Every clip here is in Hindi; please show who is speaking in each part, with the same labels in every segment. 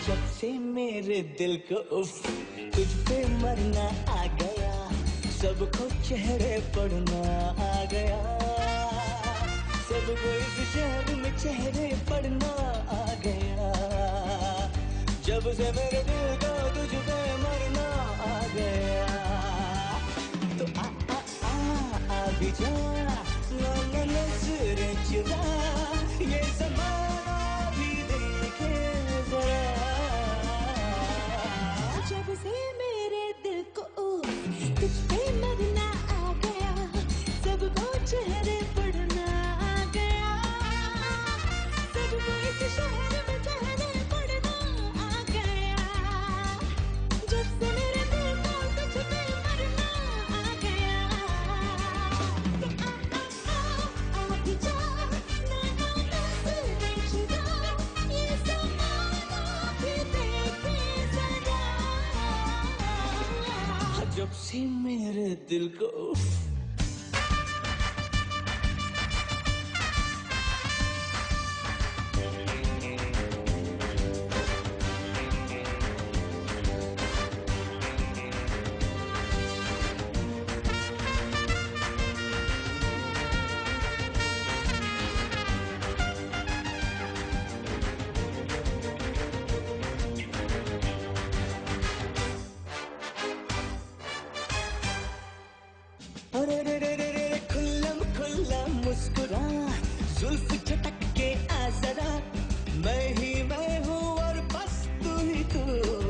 Speaker 1: जब से मेरे दिल को उफ तुझ पे मरना आ गया, सबको चेहरे पड़ना आ गया, सबको इस शहर में चेहरे पड़ना आ गया, जब से मेरे दिल को तुझ पे मरना आ गया। तो आ भी जा ना नजरें चुरा, ये ज़माना भी देखे जरा।
Speaker 2: जब से मेरे दिल को तुझ पे मरना आ गया, सबको चेहरे पड़ना आ गया, सबको इस शहर में चेहरे पड़ना आ गया, जब से मेरे दिल को तुझ पे मरना आ गया। तो आ भी जा ना नजरें चुरा, ये ज़माना भी देखे जरा।
Speaker 1: जब से मेरे दिल को अरे रे रे रे रे खुल्लम खुल्ला मुस्कुरा, जुल्फ झटक के आ जरा, मैं ही मैं हूँ और बस तू ही तू।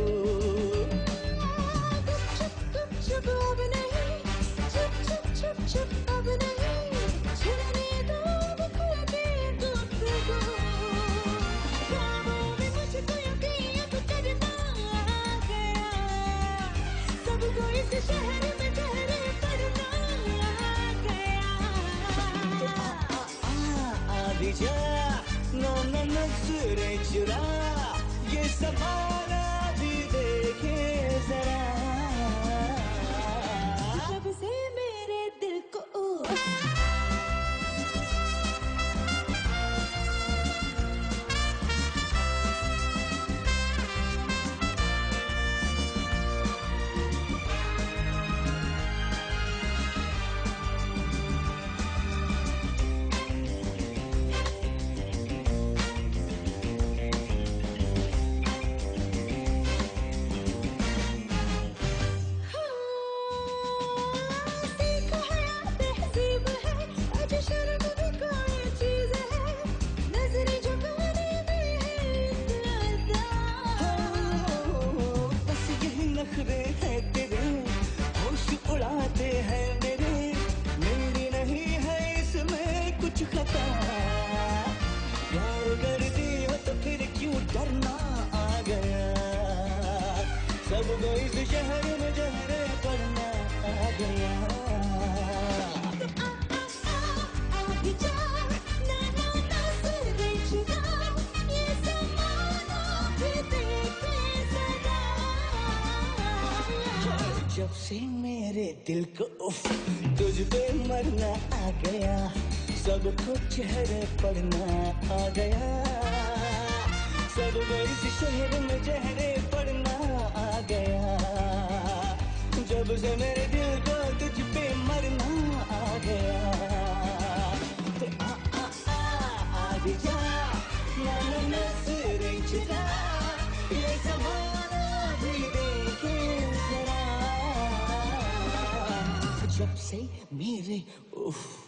Speaker 2: गुप चुप अब नहीं, चुप अब नहीं, छुड़ने दो अब खुल के गुफ्तगू, ख्वाबों में मुझको यकीन अब करना आ गया, सबको इस शहर में चेहरे पड़ना आ गया।
Speaker 1: आ भी जा ना नजरें चुरा, ये ज़माना भी देखे जरा।
Speaker 2: जब से मेरे दिल को सीखा है या तहज़ीब है, आज शर्म भी कोई चीज़ है, नजरें झुकाने में है इतना
Speaker 1: बस यही नखरे हैं तेरे, होश उड़ाते हैं मेरे, मेरी नहीं है इसमें कुछ खता, प्यार करती हो तो फिर क्यों डरना आ गया, सबको इस शहर में जहरे पड़ना आ गया।
Speaker 2: आ भी जा ना नजरें चुरा, ये ज़माना भी देखे जरा।
Speaker 1: जब से मेरे दिल को उफ तुझ पे मरना आ गया, सबको चेहरे पड़ना आ गया, सबको इस शहर में चेहरे पड़ना आ गया, जब से मेरे दिल को तुझ पे मरना आ गया। तो आ भी जा ना नजरें चुरा, ये ज़माना भी देखे जरा। जब से मेरे उफ